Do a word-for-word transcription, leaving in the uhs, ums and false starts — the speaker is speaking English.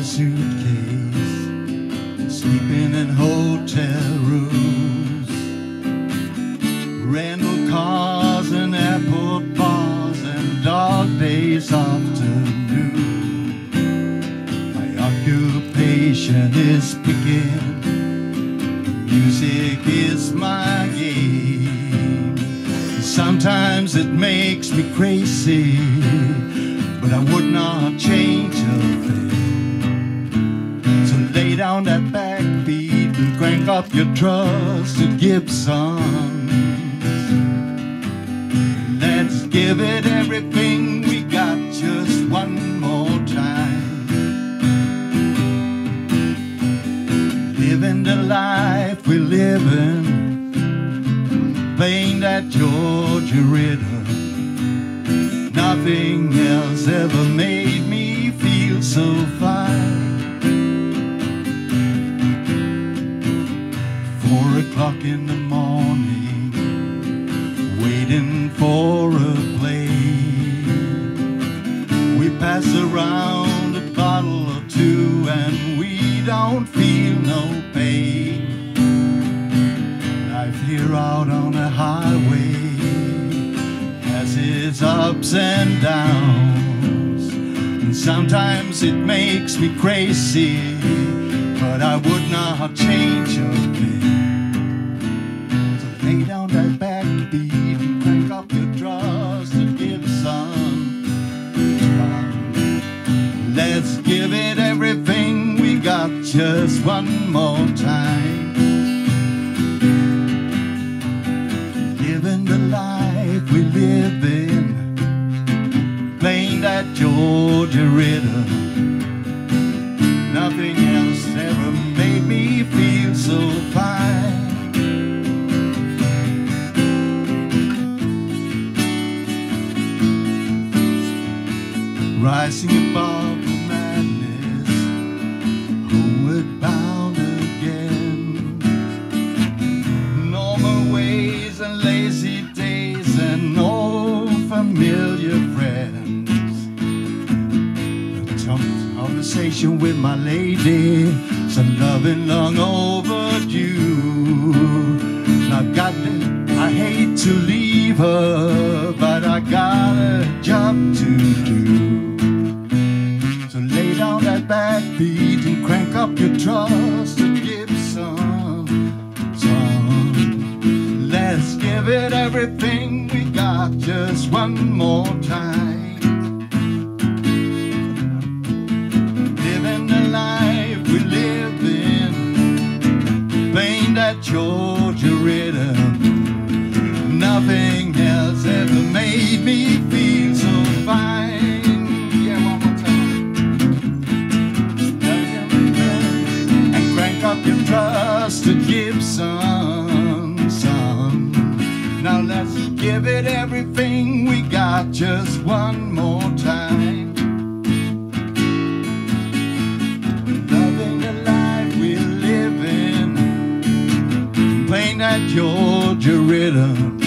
suitcase, sleeping in hotel rooms, rental cars and airport bars and dog days afternoon. My occupation is picking, music is my game. Sometimes it makes me crazy, but I would not change a thing. So lay down that backbeat and crank up your trusted Gibson. Let's give it everything we got just one more time. Living the life we're living, playing that Georgia rhythm. Nothing else ever made me feel so fine. Four o'clock in the morning, waiting for a plane. We pass around a bottle or two and we don't feel no pain. Life here out on the highway has its ups and downs, and sometimes it makes me crazy, but I would not change a thing. So lay down that backbeat and crank up your trusted Gibson. Let's give it everything we got just one more time. Living the life we live in, playing that Georgia rhythm. Nothing else ever made me feel so fine. Rising above the madness, homeward bound again. Normal ways and lazy days and no familiar friends. A tough conversation with my lady, some loving long overdue. I've got to, I hate to leave her, but I got a job to do. So lay down that backbeat and crank up your trusted Gibson. Son, let's give it everything we got just one more time. Living the life we live in, playing that Georgia rhythm. Nothing else ever made me feel so fine. Yeah, one more time. And crank up your trusted Gibson, son. Now let's give it everything we got just one more time. Loving the life we live in, playing that Georgia rhythm.